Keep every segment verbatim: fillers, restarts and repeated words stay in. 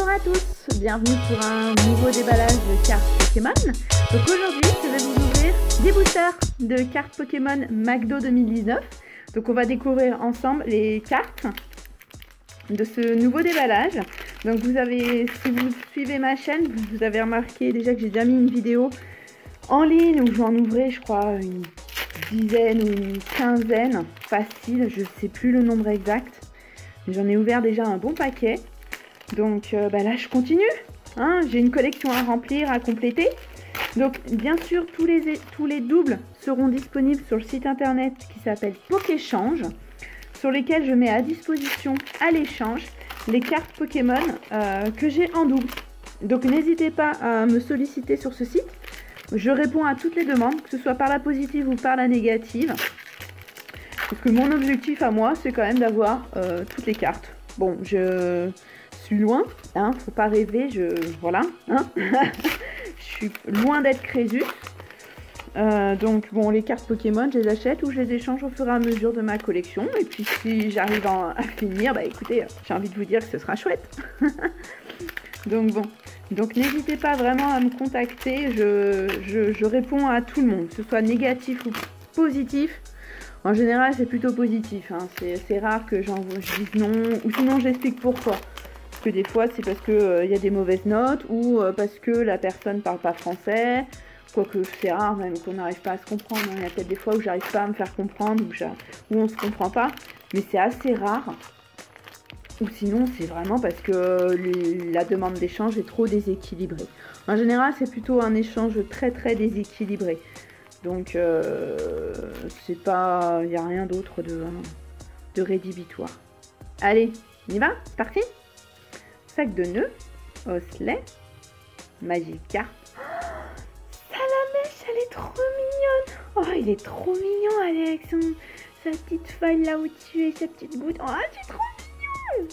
Bonjour à tous, bienvenue pour un nouveau déballage de cartes Pokémon. Donc aujourd'hui, je vais vous ouvrir des boosters de cartes Pokémon McDo deux mille dix-neuf. Donc on va découvrir ensemble les cartes de ce nouveau déballage. Donc vous avez, si vous suivez ma chaîne, vous avez remarqué déjà que j'ai déjà mis une vidéo en ligne où j'en ouvrais, je crois, une dizaine ou une quinzaine, facile, je sais plus le nombre exact. Mais j'en ai ouvert déjà un bon paquet. Donc euh, bah là je continue, hein, j'ai une collection à remplir, à compléter. Donc bien sûr tous les, tous les doubles seront disponibles sur le site internet qui s'appelle Pokéchange, sur lesquels je mets à disposition à l'échange les cartes Pokémon euh, que j'ai en double. Donc n'hésitez pas à me solliciter sur ce site, je réponds à toutes les demandes, que ce soit par la positive ou par la négative. Parce que mon objectif à moi c'est quand même d'avoir euh, toutes les cartes. Bon, je suis loin, hein, faut pas rêver, je voilà, hein. Je suis loin d'être Crésus. Euh, donc bon, les cartes Pokémon, je les achète ou je les échange au fur et à mesure de ma collection. Et puis si j'arrive à finir, bah écoutez, j'ai envie de vous dire que ce sera chouette. Donc bon, donc n'hésitez pas vraiment à me contacter, je, je, je réponds à tout le monde, que ce soit négatif ou positif. En général, c'est plutôt positif, hein. C'est rare que j'en je dise non, ou sinon j'explique pourquoi. Parce que des fois, c'est parce qu'il euh, y a des mauvaises notes, ou euh, parce que la personne ne parle pas français, quoique c'est rare même qu'on n'arrive pas à se comprendre. Il y a peut-être des fois où j'arrive pas à me faire comprendre, ou où on ne se comprend pas, mais c'est assez rare. Ou sinon, c'est vraiment parce que la demande d'échange est trop déséquilibrée. En général, c'est plutôt un échange très très déséquilibré. Donc, euh, c'est pas, il n'y a rien d'autre de, de rédhibitoire. Allez, on y va? C'est parti? Sac de nœuds, osselet, Magikarp. Oh, Salamèche, elle est trop mignonne. Oh, il est trop mignon, allez, avec son, sa petite feuille là au-dessus et sa petite goutte. Oh, c'est trop mignon.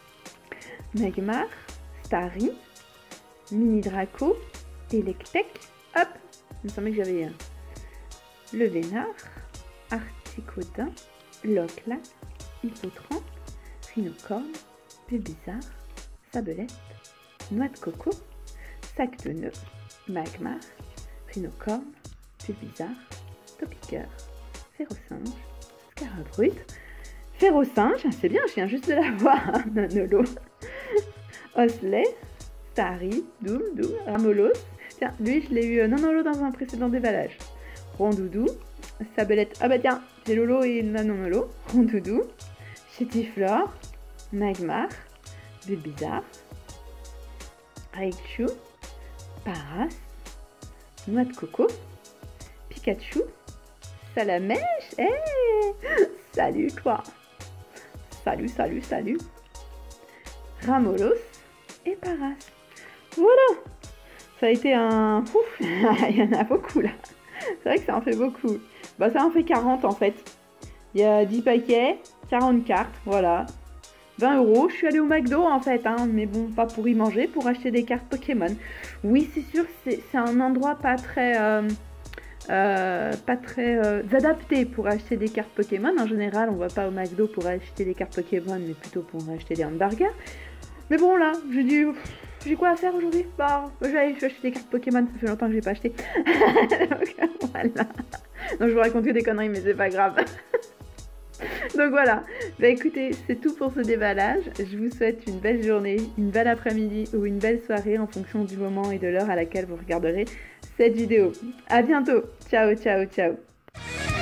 Magmar, Starry, Mini Draco, Electek. Hop, il me semblait que j'avais le Vénard, Articodin, Locla, Hippotrampe, Rhinocorne, Bulbizarre, Sablette, Noix de Coco, Sac de nœuds, Magmar, Rhinocorne, Bulbizarre, Topiqueur, Férocinge, Scarabrute, Férocinge, c'est bien, je viens juste de la voir, hein, Nanolo, Osselet, Starry, Doom, Doom, Ramolos. Tiens, lui je l'ai eu euh, Nanolo dans un précédent déballage. Rondoudou, Sablette, ah bah tiens, j'ai Lolo et Nanolo, Rondoudou, Chétiflore, Magmar, Bulbizarre, Raichu, Paras, Noix de Coco, Pikachu, Salamèche, hey, salut toi, salut, salut, salut, Ramolos et Paras. Voilà, ça a été un... Ouf, il y en a beaucoup là. C'est vrai que ça en fait beaucoup. Bah ça en fait quarante en fait. Il y a dix paquets, quarante cartes, voilà. vingt euros. Je suis allée au McDo en fait, hein, mais bon, pas pour y manger, pour acheter des cartes Pokémon. Oui, c'est sûr, c'est un endroit pas très... Euh, euh, pas très euh, adapté pour acheter des cartes Pokémon. En général, on va pas au McDo pour acheter des cartes Pokémon, mais plutôt pour acheter des hamburgers. Mais bon là, je dis... J'ai quoi à faire aujourd'hui? Bah, je vais aller acheter des cartes Pokémon, ça fait longtemps que je n'ai pas acheté. Donc voilà. Donc je vous raconte que des conneries, mais c'est pas grave. Donc voilà. Bah écoutez, c'est tout pour ce déballage. Je vous souhaite une belle journée, une belle après-midi ou une belle soirée en fonction du moment et de l'heure à laquelle vous regarderez cette vidéo. À bientôt. Ciao, ciao, ciao.